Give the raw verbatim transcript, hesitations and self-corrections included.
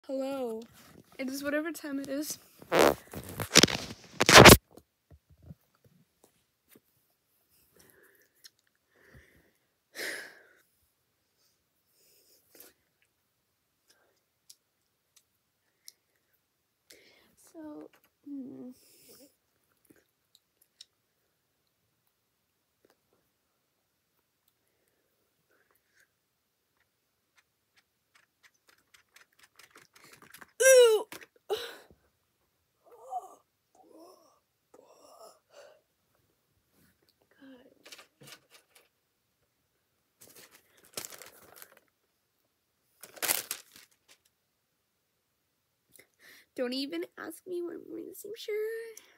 Hello. It is whatever time it is. So, hmm. Ooh. Don't even ask me why I'm wearing the same shirt.